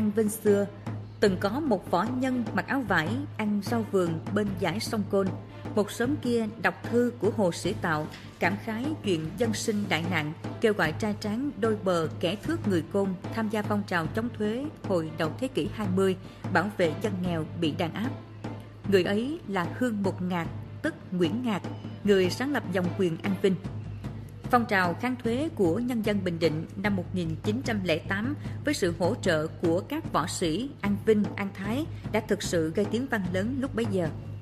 An Vinh xưa, từng có một võ nhân mặc áo vải ăn rau vườn bên dải sông Côn. Một sớm kia đọc thư của Hồ Sĩ Tạo, cảm khái chuyện dân sinh đại nạn, kêu gọi trai tráng đôi bờ kẻ thước người Côn tham gia phong trào chống thuế hồi đầu thế kỷ 20, bảo vệ dân nghèo bị đàn áp. Người ấy là Hương Mục Ngạc, tức Nguyễn Ngạc, người sáng lập dòng quyền An Vinh. Phong trào kháng thuế của nhân dân Bình Định năm 1908 với sự hỗ trợ của các võ sĩ An Vinh, An Thái đã thực sự gây tiếng vang lớn lúc bấy giờ.